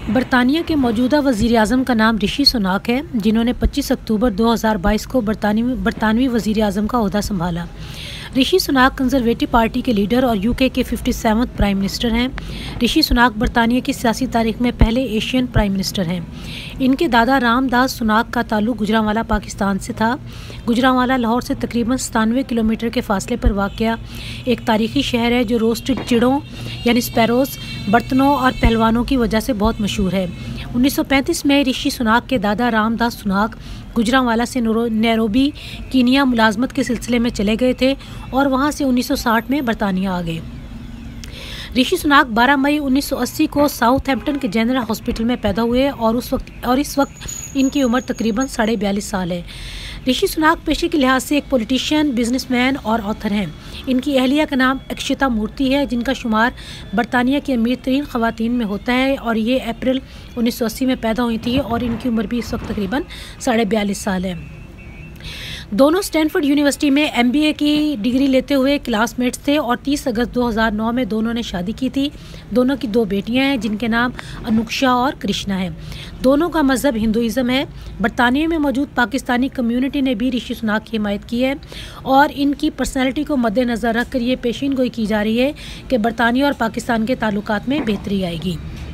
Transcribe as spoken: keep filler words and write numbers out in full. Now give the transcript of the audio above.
बरतानिया के मौजूदा वज़ीर-ए-आज़म का नाम ऋषि सुनाक है, जिन्होंने पच्चीस अक्टूबर दो हज़ार बाईस को बरतानवी बरतानवी वज़ीर-ए-आज़म का ओहदा संभाला। ऋषि सुनाक कंजर्वेटिव पार्टी के लीडर और यूके के सत्तावनवें प्राइम मिनिस्टर हैं। ऋषि सुनाक बरतानिया की सियासी तारीख में पहले एशियन प्राइम मिनिस्टर हैं। इनके दादा रामदास सुनाक का ताल्लुक गुजरांवाला पाकिस्तान से था। गुजरांवाला लाहौर से तकरीबन सतानवे किलोमीटर के फासले पर वाक़या एक तारीखी शहर है जो रोस्टेड चिड़ों यानी स्पैरोज़, बर्तनों और पहलवानों की वजह से बहुत मशहूर है। उन्नीस सौ पैंतीस में ऋषि सुनाक के दादा रामदास सुनाक गुजरांवाला से नैरोबी कीनिया मुलाजमत के सिलसिले में चले गए थे और वहां से उन्नीस सौ साठ में बरतानिया आ गए। ऋषि सुनाक बारह मई उन्नीस सौ अस्सी को साउथहैम्पटन के जनरल हॉस्पिटल में पैदा हुए और उस वक्त और इस वक्त इनकी उम्र तकरीबन साढ़े बयालीस साल है। ऋषि सुनाक पेशे के लिहाज से एक पॉलिटिशियन, बिजनेसमैन और ऑथर हैं। इनकी अहलिया का नाम अक्षता मूर्ति है, जिनका शुमार बरतानिया की अमीर तरीन ख़वातीन में होता है और ये अप्रैल उन्नीस सौ अस्सी में पैदा हुई थी और इनकी उम्र भी इस वक्त तकरीबन साढ़े बयालीस साल है। दोनों स्टैनफोर्ड यूनिवर्सिटी में एमबीए की डिग्री लेते हुए क्लासमेट्स थे और तीस अगस्त दो हज़ार नौ में दोनों ने शादी की थी। दोनों की दो बेटियां हैं जिनके नाम अनुक्षा और कृष्णा है। दोनों का मज़हब हिंदुइज़्म है। बरतानिया में मौजूद पाकिस्तानी कम्युनिटी ने भी ऋषि सुनाक की हिमायत की है और इनकी पर्सनैलिटी को मद्देनज़र रख कर ये पेशीन गोई की जा रही है कि बरतानिया और पाकिस्तान के ताल्लुकात में बेहतरी आएगी।